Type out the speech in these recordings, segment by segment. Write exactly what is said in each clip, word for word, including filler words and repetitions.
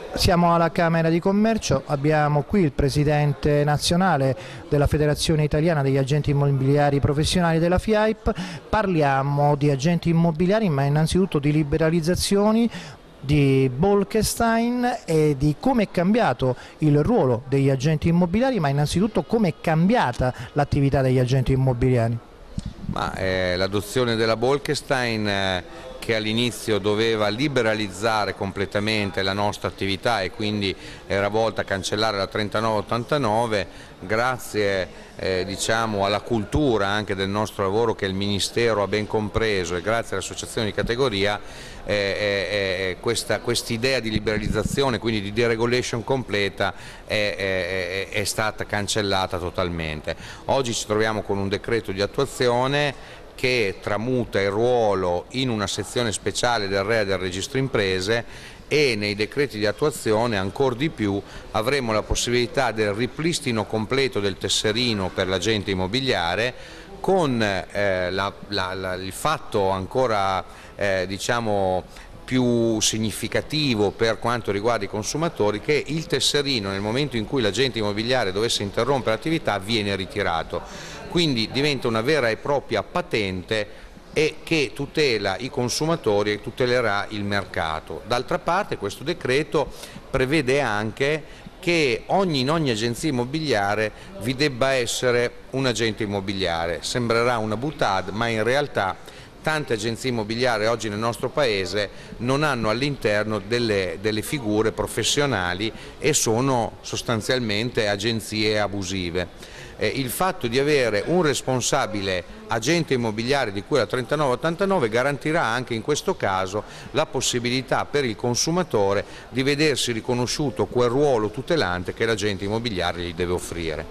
Siamo alla Camera di Commercio, abbiamo qui il Presidente nazionale della Federazione Italiana degli Agenti Immobiliari Professionali della FIAIP. Parliamo di agenti immobiliari, ma innanzitutto di liberalizzazioni, di Bolkestein e di come è cambiato il ruolo degli agenti immobiliari, ma innanzitutto come è cambiata l'attività degli agenti immobiliari. Eh, L'adozione della Bolkestein eh, che all'inizio doveva liberalizzare completamente la nostra attività e quindi era volta a cancellare la trentanove ottantanove, grazie eh, diciamo, alla cultura anche del nostro lavoro che il Ministero ha ben compreso e grazie alle associazioni di categoria, eh, eh, questa quest'idea di liberalizzazione, quindi di deregulation completa, è, è, è stata cancellata totalmente. Oggi ci troviamo con un decreto di attuazione che tramuta il ruolo in una sezione speciale del R E A del registro imprese e nei decreti di attuazione ancora di più avremo la possibilità del ripristino completo del tesserino per l'agente immobiliare, con eh, la, la, la, il fatto ancora eh, diciamo più significativo per quanto riguarda i consumatori, che il tesserino nel momento in cui l'agente immobiliare dovesse interrompere l'attività viene ritirato, quindi diventa una vera e propria patente e che tutela i consumatori e tutelerà il mercato. D'altra parte questo decreto prevede anche che ogni, in ogni agenzia immobiliare vi debba essere un agente immobiliare. Sembrerà una boutade, ma in realtà tante agenzie immobiliari oggi nel nostro Paese non hanno all'interno delle, delle figure professionali e sono sostanzialmente agenzie abusive. Eh, il fatto di avere un responsabile agente immobiliare di cui la trentanove ottantanove garantirà anche in questo caso la possibilità per il consumatore di vedersi riconosciuto quel ruolo tutelante che l'agente immobiliare gli deve offrire.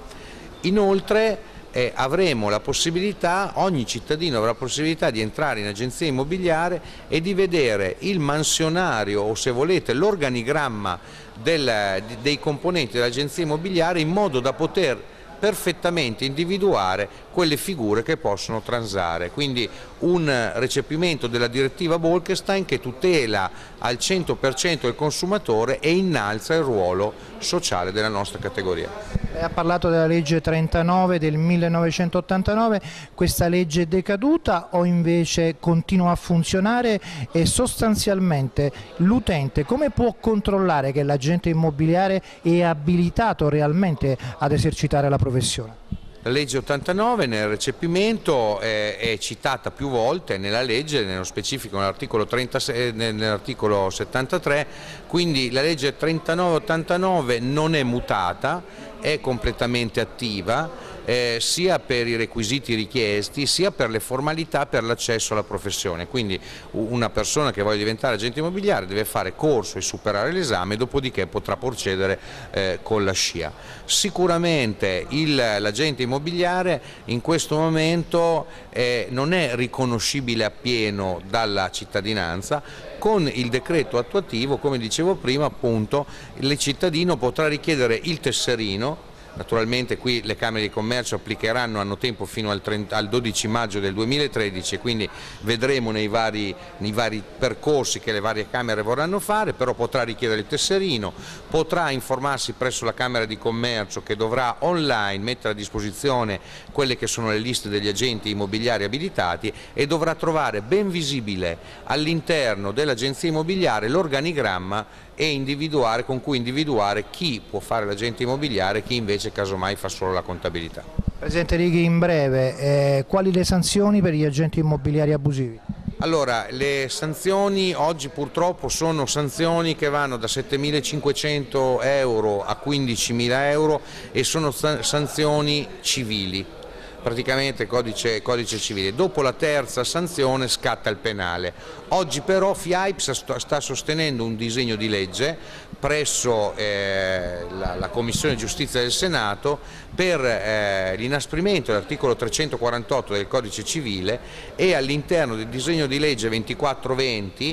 Inoltre Eh, avremo la possibilità, ogni cittadino avrà la possibilità di entrare in agenzia immobiliare e di vedere il mansionario o, se volete, l'organigramma del, dei componenti dell'agenzia immobiliare, in modo da poter perfettamente individuare quelle figure che possono transare, quindi un recepimento della direttiva Bolkestein che tutela al cento per cento il consumatore e innalza il ruolo sociale della nostra categoria. Lei ha parlato della legge trentanove del millenovecentottantanove, questa legge è decaduta o invece continua a funzionare, e sostanzialmente l'utente come può controllare che l'agente immobiliare è abilitato realmente ad esercitare la professione? La legge ottantanove nel recepimento è, è citata più volte nella legge, nello specifico nell'articolo nell'articolo settantatré, quindi la legge trentanove ottantanove non è mutata, è completamente attiva, eh, sia per i requisiti richiesti sia per le formalità per l'accesso alla professione. Quindi una persona che voglia diventare agente immobiliare deve fare corso e superare l'esame, dopodiché potrà procedere eh, con la scia. Sicuramente l'agente immobiliare in questo momento eh, non è riconoscibile appieno dalla cittadinanza. Con il decreto attuativo, come dicevo prima, appunto, il cittadino potrà richiedere il tesserino. Naturalmente qui le Camere di Commercio applicheranno, hanno tempo fino al, trenta, al dodici maggio del duemilatredici, e quindi vedremo nei vari, nei vari percorsi che le varie Camere vorranno fare, però potrà richiedere il tesserino, potrà informarsi presso la Camera di Commercio, che dovrà online mettere a disposizione quelle che sono le liste degli agenti immobiliari abilitati, e dovrà trovare ben visibile all'interno dell'agenzia immobiliare l'organigramma e individuare, con cui individuare chi può fare l'agente immobiliare e chi invece casomai fa solo la contabilità. Presidente Righi, in breve, eh, quali le sanzioni per gli agenti immobiliari abusivi? Allora, le sanzioni oggi purtroppo sono sanzioni che vanno da settemilacinquecento euro a quindicimila euro e sono sanzioni civili. Praticamente codice, codice civile. Dopo la terza sanzione scatta il penale. Oggi però FIAIP sta sostenendo un disegno di legge presso eh, la, la Commissione Giustizia del Senato per eh, l'inasprimento dell'articolo trecentoquarantotto del Codice Civile, e all'interno del disegno di legge ventiquattro venti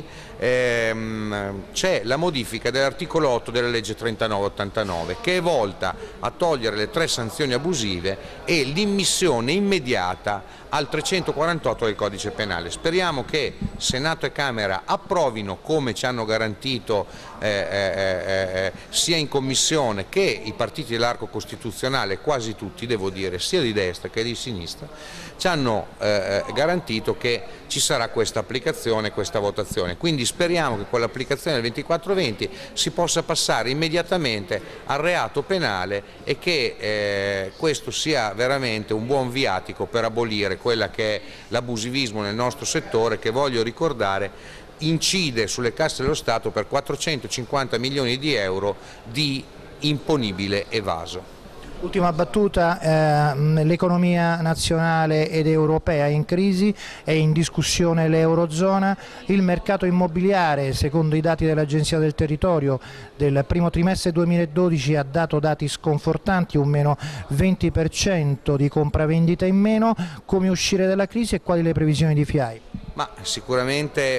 ehm, c'è la modifica dell'articolo otto della legge trentanove ottantanove, che è volta a togliere le tre sanzioni abusive e l'immissione applicazione immediata al trecentoquarantotto del codice penale. Speriamo che Senato e Camera approvino, come ci hanno garantito eh, eh, eh, sia in Commissione che i partiti dell'arco costituzionale, quasi tutti devo dire, sia di destra che di sinistra, ci hanno eh, garantito che ci sarà questa applicazione, questa votazione. Quindi speriamo che con l'applicazione del ventiquattro venti si possa passare immediatamente al reato penale e che eh, questo sia veramente un buon viatico per abolire quella che è l'abusivismo nel nostro settore, che, voglio ricordare, incide sulle casse dello Stato per quattrocentocinquanta milioni di euro di imponibile evaso. Ultima battuta, eh, l'economia nazionale ed europea è in crisi, è in discussione l'Eurozona, il mercato immobiliare, secondo i dati dell'Agenzia del Territorio, del primo trimestre duemiladodici ha dato dati sconfortanti, un meno venti per cento di compravendita in meno. Come uscire dalla crisi e quali le previsioni di F I A I? Ma sicuramente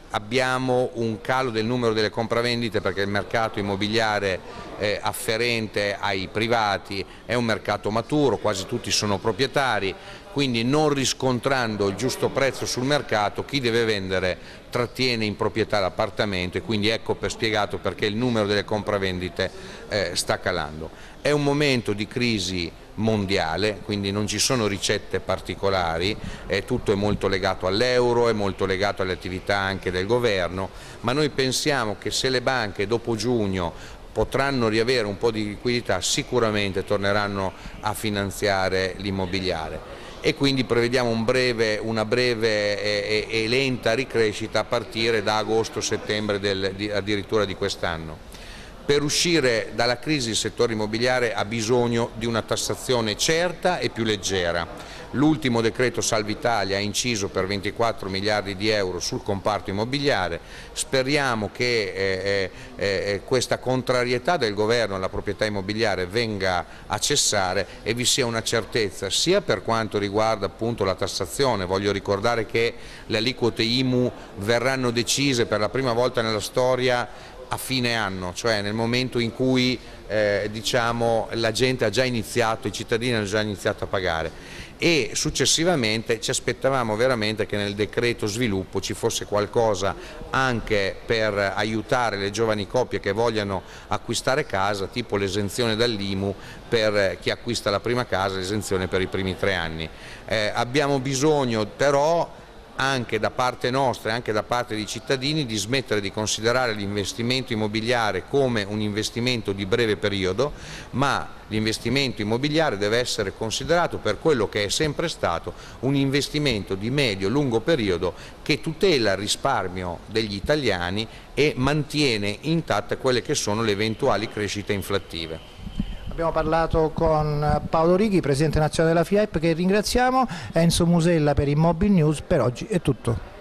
abbiamo un calo del numero delle compravendite, perché il mercato immobiliare eh, afferente ai privati è un mercato maturo, quasi tutti sono proprietari, quindi non riscontrando il giusto prezzo sul mercato, chi deve vendere trattiene in proprietà l'appartamento, e quindi ecco per spiegato perché il numero delle compravendite eh, sta calando. È un momento di crisi mondiale, quindi non ci sono ricette particolari, eh, tutto è molto legato all'euro, è molto legato alle attività anche del governo, ma noi pensiamo che se le banche dopo giugno potranno riavere un po' di liquidità, sicuramente torneranno a finanziare l'immobiliare, e quindi prevediamo un breve, una breve e, e, e lenta ricrescita a partire da agosto-settembre addirittura di quest'anno. Per uscire dalla crisi il settore immobiliare ha bisogno di una tassazione certa e più leggera. L'ultimo decreto Salva Italia ha inciso per ventiquattro miliardi di euro sul comparto immobiliare. Speriamo che eh, eh, questa contrarietà del governo alla proprietà immobiliare venga a cessare e vi sia una certezza sia per quanto riguarda appunto la tassazione. Voglio ricordare che le aliquote I M U verranno decise per la prima volta nella storia a fine anno, cioè nel momento in cui eh, diciamo, la gente ha già iniziato, i cittadini hanno già iniziato a pagare, e successivamente ci aspettavamo veramente che nel decreto sviluppo ci fosse qualcosa anche per aiutare le giovani coppie che vogliano acquistare casa, tipo l'esenzione dall'I M U per chi acquista la prima casa, l'esenzione per i primi tre anni. Eh, abbiamo bisogno però anche da parte nostra e anche da parte dei cittadini di smettere di considerare l'investimento immobiliare come un investimento di breve periodo, ma l'investimento immobiliare deve essere considerato per quello che è sempre stato, un investimento di medio-lungo periodo che tutela il risparmio degli italiani e mantiene intatte quelle che sono le eventuali crescite inflattive. Abbiamo parlato con Paolo Righi, Presidente nazionale della F I A I P, che ringraziamo, Enzo Musella per Immobile News. Per oggi è tutto.